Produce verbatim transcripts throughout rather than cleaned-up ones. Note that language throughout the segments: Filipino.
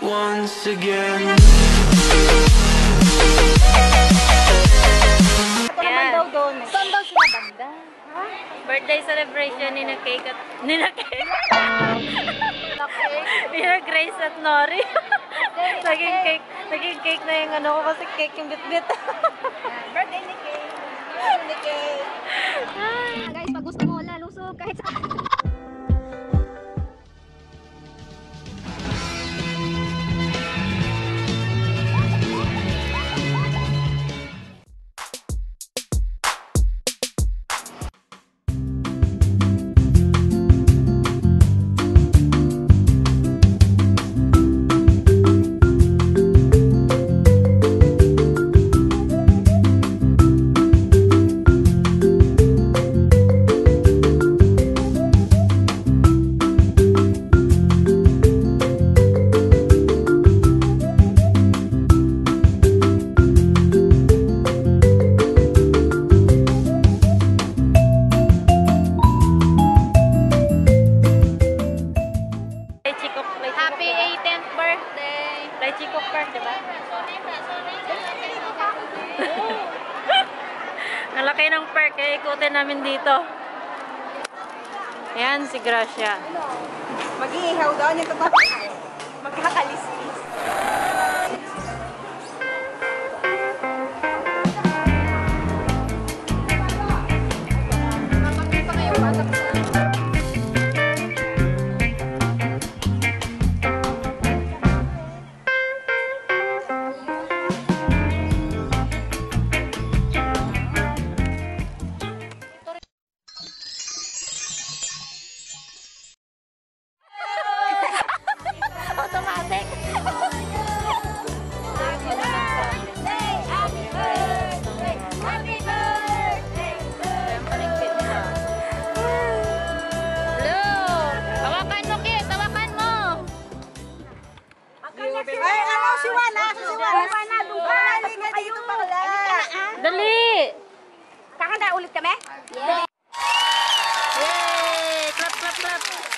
once again. Yan. Saan daw sila banda? Birthday celebration ni na Cake at ni na Cake. Ni na Grace at Nori. Naging cake, naging cake na yung ano ko kasi cake yung bit-bit. Birthday ni Cake. Birthday ni Cake. Guys, pag gusto mo lalusog kahit saan. Ang laki ng park, kaya ikutin namin dito. Ayan, si Gracia. Mag-iihaw daw niya ito. Magkakalisis. Automatic. Happy birthday! Hello! Tawakan mo, Kit! Tawakan mo! Ay, ano si Juana? Si Juana, dumaan. Halika dito pala. Dali! Kakanda ulit kami? Yeah. Yay! Clap, clap, clap!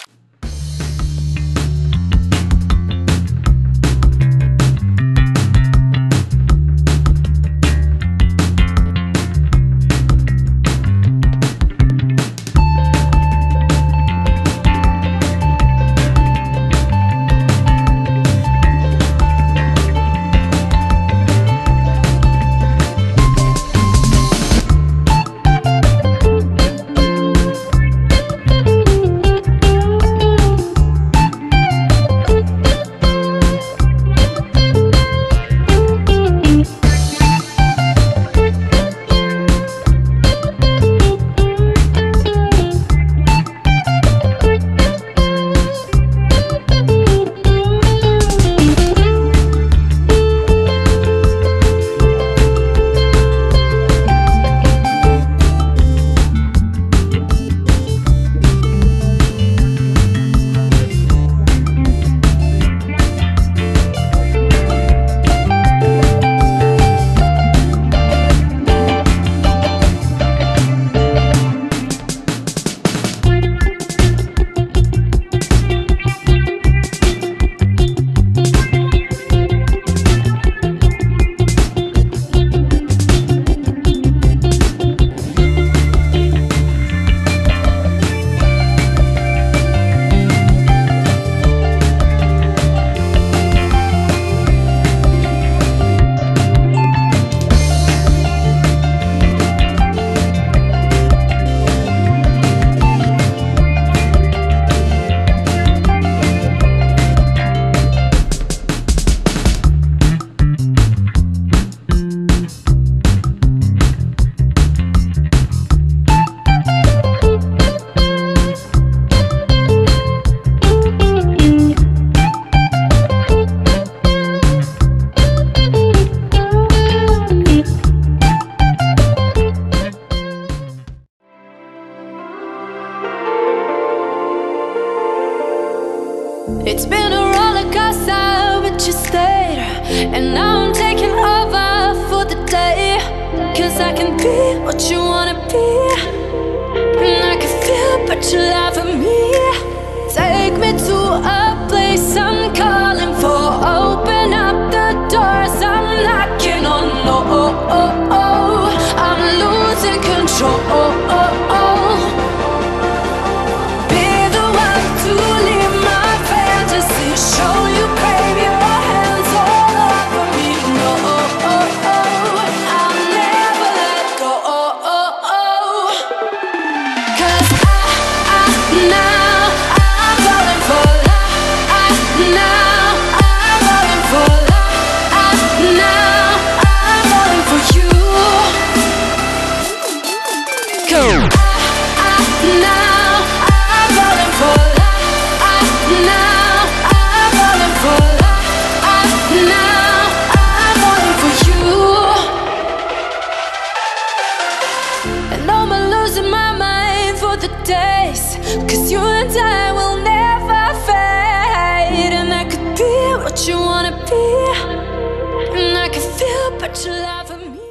It's been a roller coaster, but you stayed. And now I'm taking over for the day. Cause I can be what you wanna be, and I can feel but you laugh at me. Take me to a place I'm calling for. what you wanna be. And I can feel, but you laugh at me.